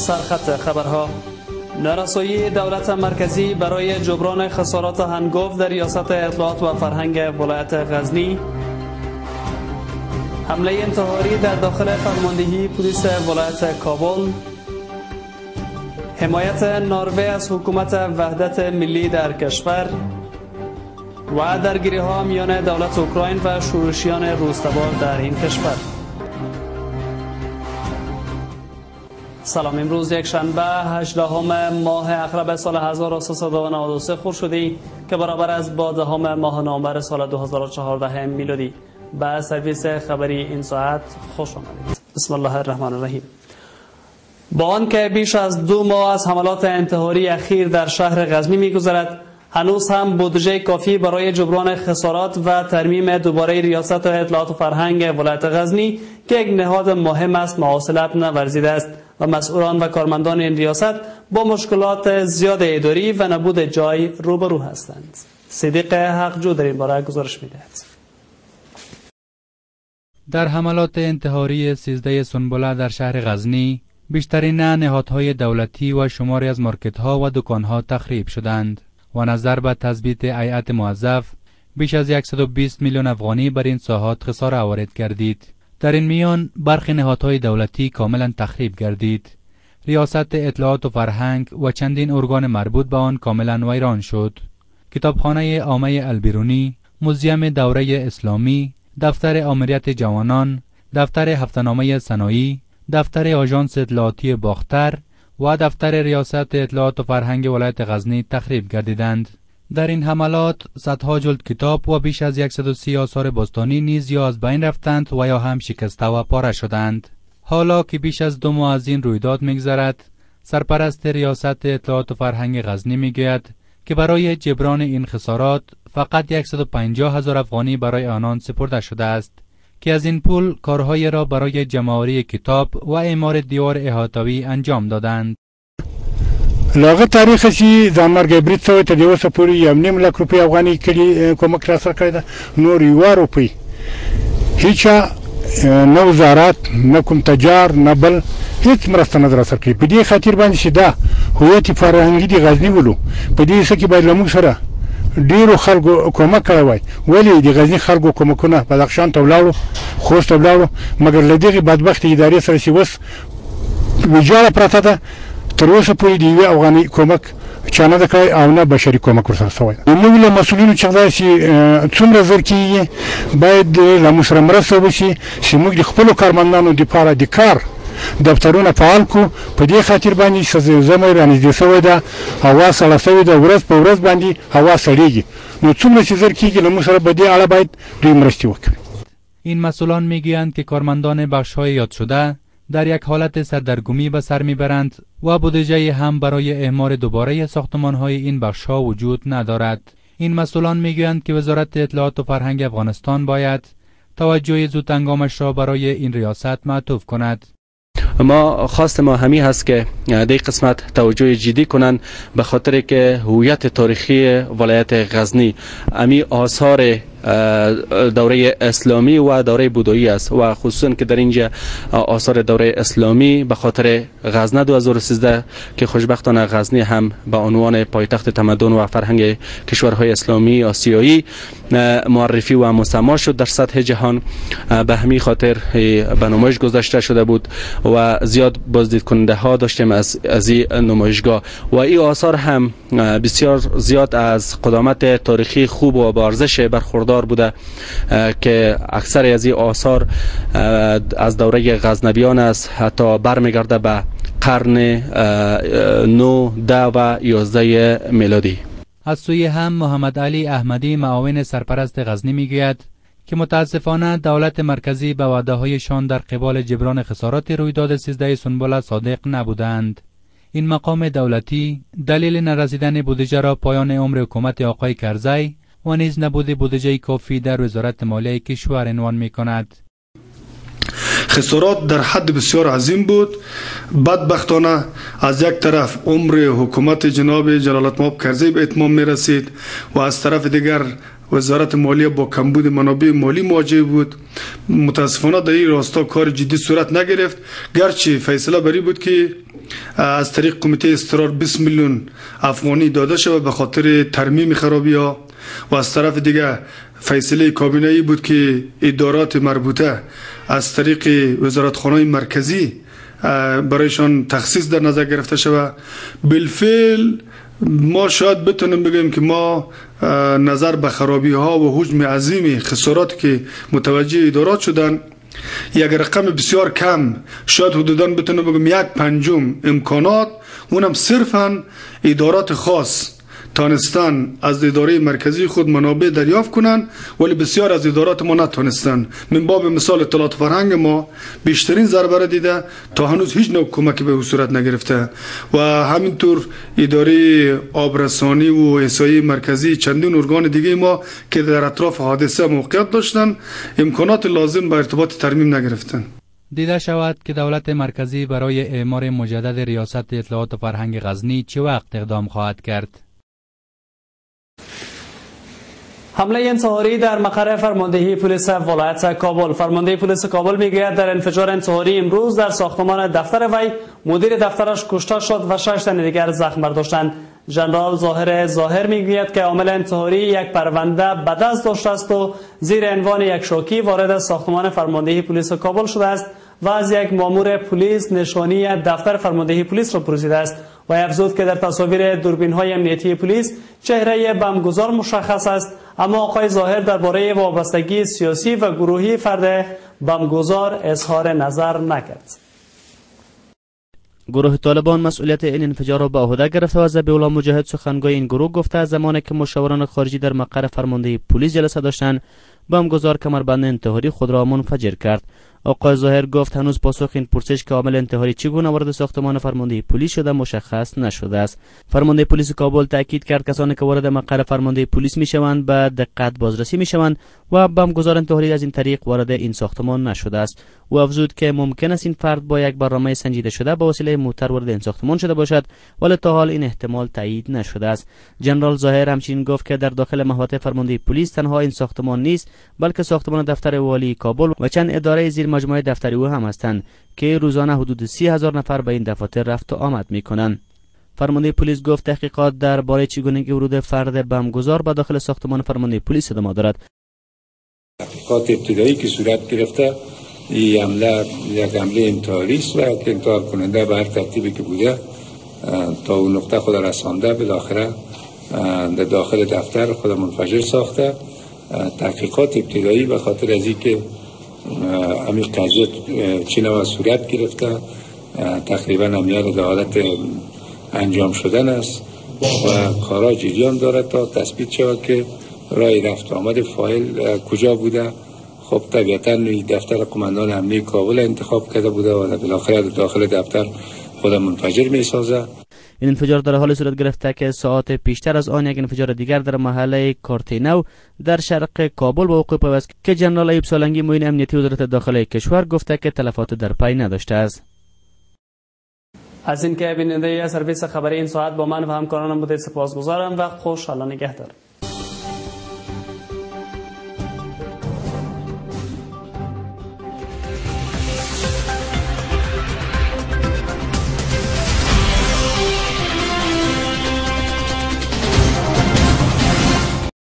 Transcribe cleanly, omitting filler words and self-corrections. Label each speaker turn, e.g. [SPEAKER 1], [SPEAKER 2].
[SPEAKER 1] سرخط خبرها. نارسایی دولت مرکزی برای جبران خسارات هنگفت در ریاست اطلاعات و فرهنگ ولایت غزنی. حمله انتحاری در داخل فرماندهی پلیس ولایت کابل. حمایت نروژ از حکومت وحدت ملی در کشور و درگیری‌ها میان دولت اوکراین و شورشیان روس‌تبار در این کشور. سلام، امروز یک شنبه 18 ماه اغرب سال 1393 خورشیدی که برابر است با 10 ماه نوامبر سال 2014 میلادی. به سرویس خبری این ساعت خوش آمدید. بسم الله الرحمن الرحیم. با آنکه بیش از 2 ماه از حملات انتحاری اخیر در شهر غزنی می‌گذرد، هنوز هم بودجه کافی برای جبران خسارات و ترمیم دوباره ریاست اطلاعات و فرهنگ ولایت غزنی که یک نهاد مهم است مواصلت نورزیده است و مسئولان و کارمندان این ریاست با مشکلات زیاد اداری و نبود جای روبرو هستند. صدیق حقجو در این باره گزارش می‌دهد.
[SPEAKER 2] در حملات انتحاری 13 سنبله در شهر غزنی، بیشترین نهادهای دولتی و شماری از مارکت‌ها و دکان‌ها تخریب شدند و نظر به تثبیت هیئت موظف بیش از 120 میلیون افغانی بر این ساحات خساره وارد گردید. در این میان برخی نهادهای دولتی کاملا تخریب گردید. ریاست اطلاعات و فرهنگ و چندین ارگان مربوط به آن کاملا ویران شد. کتابخانه عامه البیرونی، موزیم دوره اسلامی، دفتر آمریت جوانان، دفتر هفته‌نامه صنایع، دفتر آژانس اطلاعاتی باختر و دفتر ریاست اطلاعات و فرهنگ ولایت غزنی تخریب گردیدند. در این حملات صدها جلد کتاب و بیش از 130 آثار باستانی نیز یا از بین رفتند و یا هم شکسته و پاره شدند. حالا که بیش از 2 ماه از این رویداد می‌گذرد، سرپرست ریاست اطلاعات و فرهنگ غزنی می‌گوید که برای جبران این خسارات فقط 150,000 افغانی برای آنان سپرده شده است که از این پول کارهای را برای جمع‌آوری کتاب و اعمار دیوار احاطوی انجام دادند.
[SPEAKER 3] لاغه تاریخی زمرگ بریت سوی تا دیوسه پوری 1.5 لک روپی افغانی کلی کمک راسر کرده، نور 1 روپی هیچ نه وزارت نه کوم تجار نه بل هیڅ مرسته نه راسر کړي. په دې خاطر باندې چې دا هویت فرهنګي د غزنی ولو په دې څه کې باید له موږ سره ډیرو خلکو کومک کړی وای. ولې د غزنی خلکو کومکونه بدخشان ته ولاړو، خوست ته ولاړو، مګر له دغې بدبخت ادارې سره چې اوس ویجاړه پرته ده، تر اوسه پورې د یوې افغاني کومک چا نه ده کړی او نه بشري کومک ورسره شوی. موږ له مسؤلینو څخه دا چې څومره زر کېږي باید له موږ سره مرسته وشي چې موږ د خپلو کارمندانو دپاره د کار دفترونه فعال کو. په دې خاطر باندې زموږ رانږدې شوی ده، هوا سړه شوې ده، ورځ په ورځ باندې هوا سړېږي. نو څومره چې زر کېږي له موږ سره په دې اړه باید دوی مرستې وکړي.
[SPEAKER 2] این مسئولان میگویند که کارمندان بخش‌های یاد شده در یک حالت سردرگمی به سر میبرند و بودجه هم برای اعمار دوباره ساختمان‌های این بخش‌ها وجود ندارد. این مسئولان میگویند که وزارت اطلاعات و فرهنگ افغانستان باید توجه زود هنگامش را برای این ریاست معطوف کند.
[SPEAKER 4] ما خواست ما همی هست که در قسمت توجه جدی کنند، به خاطر که هویت تاریخی ولایت غزنی امی آثار دوره اسلامی و دوره بودایی است و خصوصا که در اینجا آثار دوره اسلامی به خاطر غزنه 2013 که خوشبختانه غزنی هم به عنوان پایتخت تمدن و فرهنگ کشورهای اسلامی آسیایی معرفی و مسما شد در سطح جهان. به همین خاطر به نمایش گذاشته شده بود و زیاد بازدید کننده ها داشتیم از این نمایشگاه و این آثار هم بسیار زیاد از قدامت تاریخی خوب و با ارزش برخوردار بوده که اکثر از این آثار از دوره غزنویان است، حتی برمیگرده به قرن 9 10 و 11 میلادی.
[SPEAKER 2] از سوی هم محمد علی احمدی معاون سرپرست غزنی میگوید که متاسفانه دولت مرکزی به وعده‌هایشان در قبال جبران خسارات رویداد 13 سنبله صادق نبودند. این مقام دولتی دلیل نرسیدن بودجه را پایان عمر حکومت آقای کرزی و نیز نبود بودجه کافی در وزارت مالیه کشور عنوان می‌کند.
[SPEAKER 5] خسارات در حد بسیار عظیم بود. بدبختانه از یک طرف عمر حکومت جناب جلالت مآب کرزی به اتمام می رسید و از طرف دیگر وزارت مالیه با کمبود منابع مالی مواجه بود. متاسفانه در این راستا کار جدی صورت نگرفت، گرچه فیصله بری بود که از طریق کمیته استقرار 20 میلیون افغانی داده شود به خاطر ترمیم خرابی ها، و از طرف دیگه فیصله کابینه ای بود که ادارات مربوطه از طریق وزارتخانه مرکزی برایشان تخصیص در نظر گرفته شود. بالفعل ما شاید بتونیم بگیم که ما نظر به خرابی ها و حجم عظیم خسارات که متوجه ادارات شدن، یک رقم بسیار کم، شاید حدوداً بتونیم بگیم 1/5 امکانات، اونم صرفاً ادارات خاص تانستن از اداره مرکزی خود منابع دریافت کنند، ولی بسیار از ادارات ما نتانستن. من باب مثال اطلاعات فرهنگ ما بیشترین ضربه را دیده، تا هنوز هیچ نوع کمکی به او صورت نگرفته، و همینطور اداره آبرسانی و احصایی مرکزی، چندین ارگان دیگه ما که در اطراف حادثه موقعیت داشتن امکانات لازم به ارتباط ترمیم نگرفتن.
[SPEAKER 2] دیده شود که دولت مرکزی برای اعمار مجدد ریاست اطلاعات فرهنگ غزنی چه وقت اقدام خواهد کرد؟
[SPEAKER 1] حمله انتحاری در مقر فرماندهی پلیس ولایت کابل. فرمانده پلیس کابل میگوید در انفجار انتحاری امروز در ساختمان دفتر وی مدیر دفترش کشته شد و 6 تن دیگر زخم برداشتند. ژنرال ظاهر میگوید که عامل انتحاری یک پرونده به دست داشته است و زیر عنوان یک شوکی وارد ساختمان فرماندهی پلیس کابل شده است و از یک مامور پلیس نشانی دفتر فرماندهی پلیس را پرسیده است. و افزود که در تصاویر دوربین‌های امنیتی پلیس چهره بمبگذار مشخص است، اما آقای ظاهر درباره وابستگی سیاسی و گروهی فرد بمبگذار اظهار نظر نکرد.
[SPEAKER 6] گروه طالبان مسئولیت این انفجار را به عهده گرفته و ذبیح الله مجاهد سخنگوی این گروه گفته زمانی که مشاوران خارجی در مقر فرماندهی پلیس جلسه داشتند بمبگذار کمربند انتحاری خود را منفجر کرد. آقای ظاهر گفت هنوز پاسخ این پرسش که عامل انتحاری چگونه وارد ساختمان فرماندهی پلیس شده مشخص نشده است. فرمانده پلیس کابل تاکید کرد کسانی که وارد مقر فرماندهی پلیس میشوند به دقت بازرسی میشوند و بمبگذار انتحاری از این طریق وارد این ساختمان نشده است. او افزود که ممکن است این فرد با یک برنامه سنجیده شده با وسیله موتر وارد این ساختمان شده باشد، ولی تا حال این احتمال تایید نشده است. ژنرال ظاهر همچنین گفت که در داخل محوطه فرماندهی پلیس تنها این ساختمان نیست، بلکه ساختمان دفتر والی کابل و چند اداره زیر مجموعه دفتری او هم هستند که روزانه حدود 30,000 نفر به این دفاتر رفت و آمد می‌کنند. فرمانده پلیس گفت تحقیقات درباره چگونگی ورود فرد بمبگذار به داخل ساختمان فرمانده پلیس ادامه دارد.
[SPEAKER 7] تحقیقات ابتدایی که صورت گرفته این حمله یک حمله انتحاری است و که انتحار کننده به هر ترتیبی که بوده تا اون نقطه خود رسانده بالاخره در داخل دفتر خود منفجر ساخته. تحقیقات ابتدایی به خاطر از اینکه همین قضیه چه نوع صورت گرفته تقریبا عملیات در حالت انجام شدن است و کارا جریان دارد تا تثبیت شود که راه رفت آمد فاعل کجا بوده. خب طبیعتا دفتر قماندان امنیتی کابل انتخاب کرده بوده و بالاخره داخل دفتر خود منفجر می سازه.
[SPEAKER 6] این انفجار در حال صورت گرفته که ساعت پیشتر از آن یک انفجار دیگر در محله کارتینو در شرق کابل به وقوع پیوست که ژنرال ایوب سالنگی معین امنیتی وزارت داخله کشور گفته که تلفات در پی نداشته است.
[SPEAKER 1] از اینکه بیننده سرویس خبری این ساعت با من و همکارانم بودید سپاسگزارم و خوشحال نگهدار.